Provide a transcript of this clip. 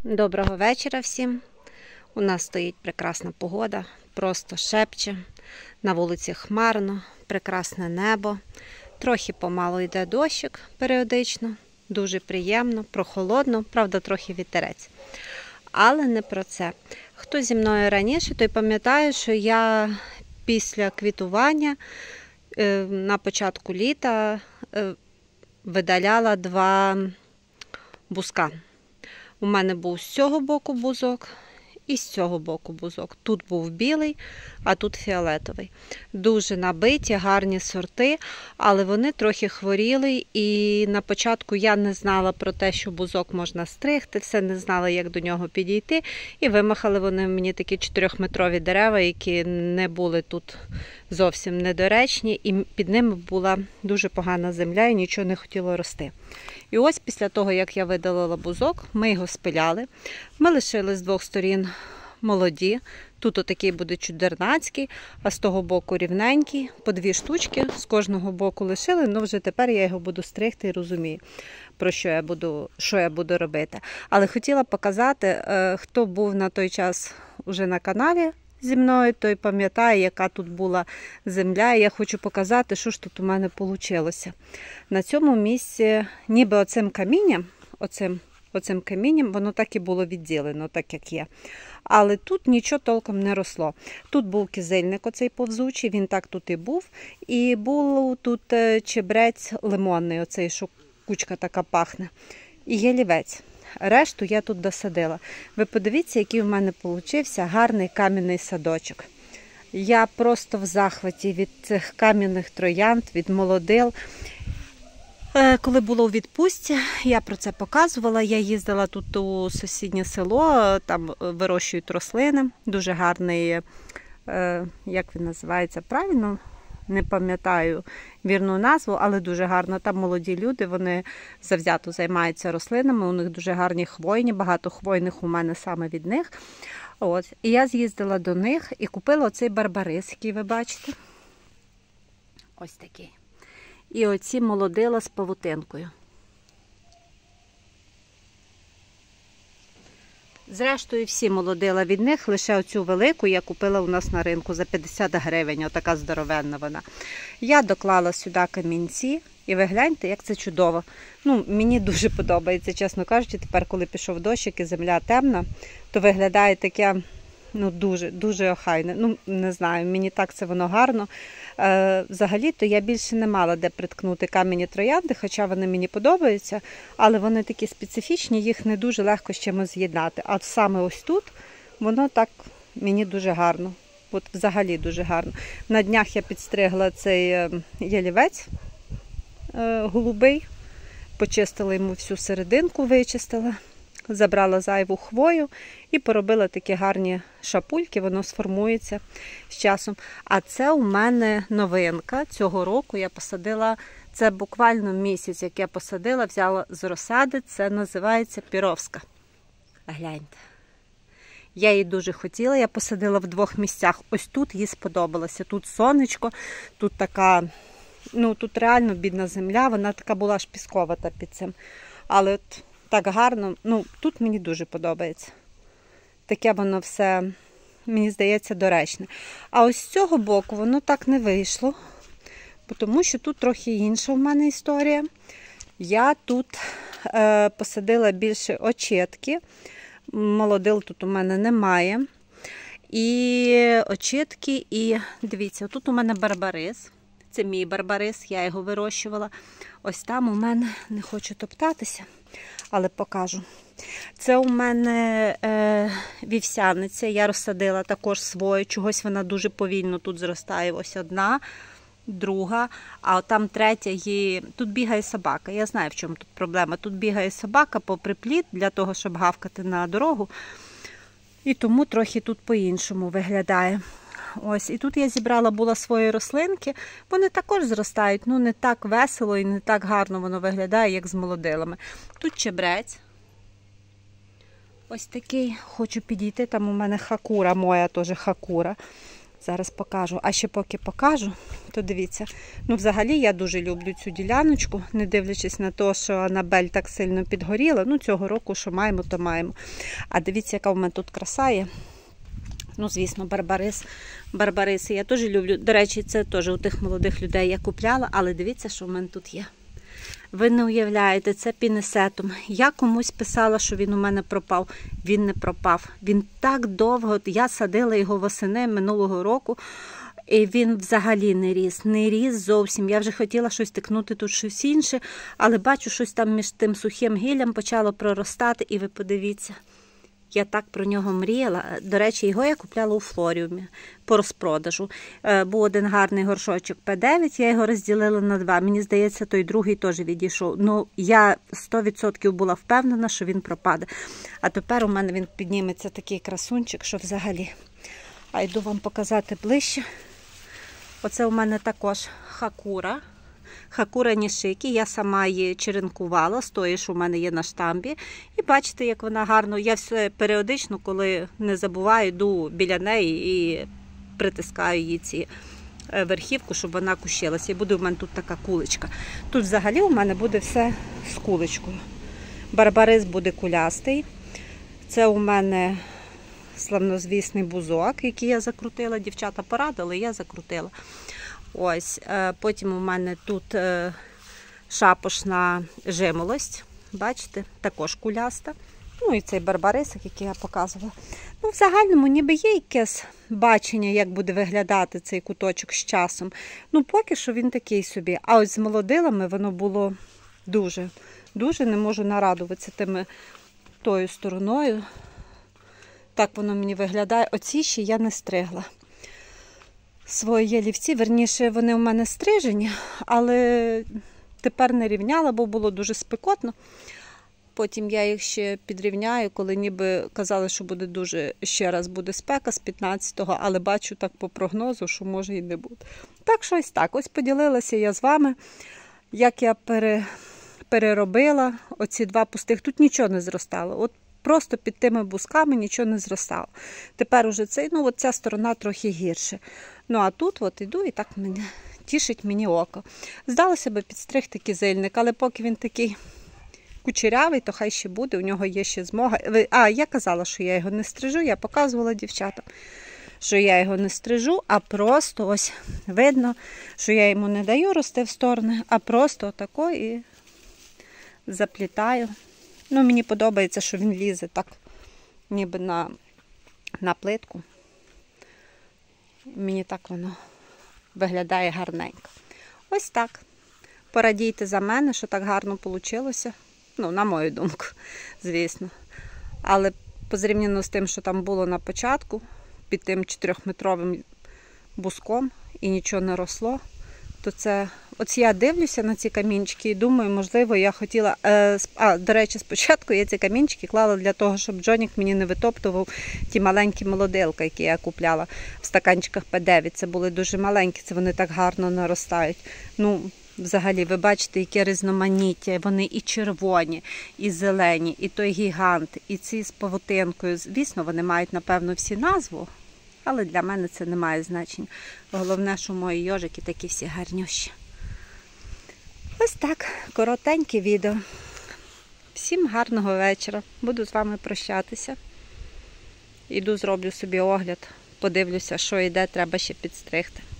Доброго вечора всім. У нас стоїть прекрасна погода, просто шепче. На вулиці хмарно, прекрасне небо. Трохи помалу йде дощик періодично. Дуже приємно, прохолодно, правда трохи вітерець. Але не про це. Хто зі мною раніше, той пам'ятає, що я після квітування на початку літа видаляла 2 бузка. У мене був з цього боку бузок і з цього боку бузок. Тут був білий, а тут фіолетовий. Дуже набиті, гарні сорти, але вони трохи хворіли. І на початку я не знала про те, що бузок можна стригти, все не знала, як до нього підійти. І вимахали вони мені такі 4-метрові дерева, які не були тут зовсім недоречні. І під ними була дуже погана земля і нічого не хотіло рости. І ось після того, як я видалила бузок, ми його спиляли. Ми лишили з 2 сторін молоді. Тут отакий буде чудернацький, а з того боку рівненький. По 2 штучки з кожного боку лишили, але вже тепер я його буду стригти і розумію, про що я буду робити. Але хотіла показати, хто був на той час уже на каналі зі мною, той пам'ятає, яка тут була земля. І я хочу показати, що ж тут у мене вийшло. На цьому місці, ніби оцим камінням, воно так і було відділено, так як є. Але тут нічого толком не росло. Тут був кизильник оцей повзучий, він так тут і був. І був тут чебрець лимонний, оцей, що кучка така пахне. І ялівець. Решту я тут досадила. Ви подивіться, який в мене получився гарний кам'яний садочок. Я просто в захваті від цих кам'яних троянд, від молодил. Коли було у відпустці, я про це показувала. Я їздила тут у сусіднє село, там вирощують рослини. Дуже гарний, як він називається правильно, не пам'ятаю вірну назву, але дуже гарно. Там молоді люди, вони завзято займаються рослинами, у них дуже гарні хвойні, багато хвойних у мене саме від них. От. І я з'їздила до них і купила оцей барбарис, який ви бачите. Ось такий. І оці молодила з павутинкою. Зрештою, всі молодила від них, лише оцю велику я купила у нас на ринку за 50 гривень, отака здоровенна вона. Я доклала сюди камінці, і ви гляньте, як це чудово. Мені дуже подобається, чесно кажучи, тепер, коли пішов дощик і земля темна, то виглядає таке, дуже охайне. Не знаю, мені так це воно гарно. Взагалі-то я більше не мала де приткнути кам'яні троянди, хоча вони мені подобаються, але вони такі специфічні, їх не дуже легко з чимось з'єднати. А саме ось тут воно так мені дуже гарно. От взагалі дуже гарно. На днях я підстригла цей ялівець голубий, почистила йому всю серединку, вичистила. Забрала зайву хвою і поробила такі гарні шапульки, воно сформується з часом. А це у мене новинка. Цього року я посадила, це буквально місяць, як я посадила, взяла з розсади, це називається піровська. Гляньте. Я її дуже хотіла, я посадила в 2 місцях. Ось тут їй сподобалося. Тут сонечко, тут така, тут реально бідна земля, вона така була аж пісковата під цим. Але от так гарно, тут мені дуже подобається. Таке воно все, мені здається, доречне. А ось з цього боку воно так не вийшло, тому що тут трохи інша в мене історія. Я тут посадила більше очітки, молодил тут у мене немає. І очітки, і дивіться, тут у мене барбарис. Це мій барбарис, я його вирощувала. Ось там у мене, не хочу топтатися, але покажу. Це у мене вівсяниця, я розсадила також свою, чогось вона дуже повільно тут зростає. Ось одна, друга, а там третя її... Тут бігає собака, я знаю, в чому тут проблема. Тут бігає собака попри плід, для того, щоб гавкати на дорогу. І тому трохи тут по-іншому виглядає. Ось, і тут я зібрала була свої рослинки, вони також зростають, не так весело і не так гарно воно виглядає, як з молодилами. Тут чебрець. Ось такий, хочу підійти, там у мене хакура, моя теж хакура. Зараз покажу. А ще поки покажу, то дивіться. Ну, взагалі, я дуже люблю цю діляночку, не дивлячись на те, що Анабель так сильно підгоріла. Ну, цього року, що маємо, то маємо. А дивіться, яка в мене тут краса є. Ну, звісно, барбариси я теж люблю. До речі, це теж у тих молодих людей я купляла, але дивіться, що в мене тут є. Ви не уявляєте, це пінесетум. Я комусь писала, що він у мене пропав. Він не пропав. Він так довго, я садила його восени минулого року, і він взагалі не ріс зовсім. Я вже хотіла щось тикнути тут щось інше, але бачу, щось там між тим сухим гіллям почало проростати, і ви подивіться. Я так про нього мріяла. До речі, його я купляла у Флоріумі по розпродажу. Був один гарний горшочок П9, я його розділила на 2. Мені здається, той другий теж відійшов. Ну, я 100% була впевнена, що він пропаде. А тепер у мене він підніметься такий красунчик, що взагалі. А йду вам показати ближче. Оце у мене також хакура. Хакура нішики, я сама її черенкувала, з тої, що в мене є на штамбі. І бачите, як вона гарно. Я все періодично, коли не забуваю, йду біля неї і притискаю її ці верхівку, щоб вона кущилася. І буде в мене тут така куличка. Тут взагалі у мене буде все з куличкою. Барбарис буде кулястий. Це у мене славнозвісний бузок, який я закрутила. Дівчата порадили, я закрутила. Ось, потім у мене тут шапошна жимолость, бачите, також куляста. Ну і цей барбарисик, який я показувала. Ну, в загальному ніби є якесь бачення, як буде виглядати цей куточок з часом. Ну, поки що він такий собі. А ось з молодилами воно було дуже не можу нарадуватися тою стороною. Так воно мені виглядає. Оці ще я не стригла. Свої ялівці, верніше, вони у мене стрижені, але тепер не рівняла, бо було дуже спекотно. Потім я їх ще підрівняю, коли ніби казали, що буде ще раз буде спека з 15-го, але бачу так по прогнозу, що може і не буде. Так, щось так. Ось поділилася я з вами, як я переробила оці 2 пустих. Тут нічого не зростало. От просто під тими бусками нічого не зростало. Тепер уже ця сторона трохи гірше. Ну, а тут от іду і так тішить мені око. Здалося би підстригти кизильник, але поки він такий кучерявий, то хай ще буде, у нього є ще змога. Я казала, що я його не стрижу, я показувала дівчатам, що я його не стрижу, а просто ось видно, що я йому не даю рости в сторони, а просто отако і заплітаю. Ну, мені подобається, що він лізе так, ніби на плитку. Мені так воно виглядає гарненько. Ось так. Порадійте за мене, що так гарно вийшло. Ну, на мою думку, звісно. Але порівняно з тим, що там було на початку, під тим 4-метровим буском, і нічого не росло, то це... От я дивлюся на ці камінчики і думаю, можливо, я хотіла... до речі, спочатку я ці камінчики клала для того, щоб Джонік мені не витоптував ті маленькі молодилка, які я купляла в стаканчиках П9. Це були дуже маленькі, це вони так гарно наростають. Ну, взагалі, ви бачите, яке різноманіття. Вони і червоні, і зелені, і той гігант, і ці з павутинкою. Звісно, вони мають, напевно, всі назву, але для мене це не має значення. Головне, що мої йожики такі всі гарнющі. Ось так, коротеньке відео. Всім гарного вечора. Буду з вами прощатися. Іду зроблю собі огляд, подивлюся, що йде, треба ще підстригти.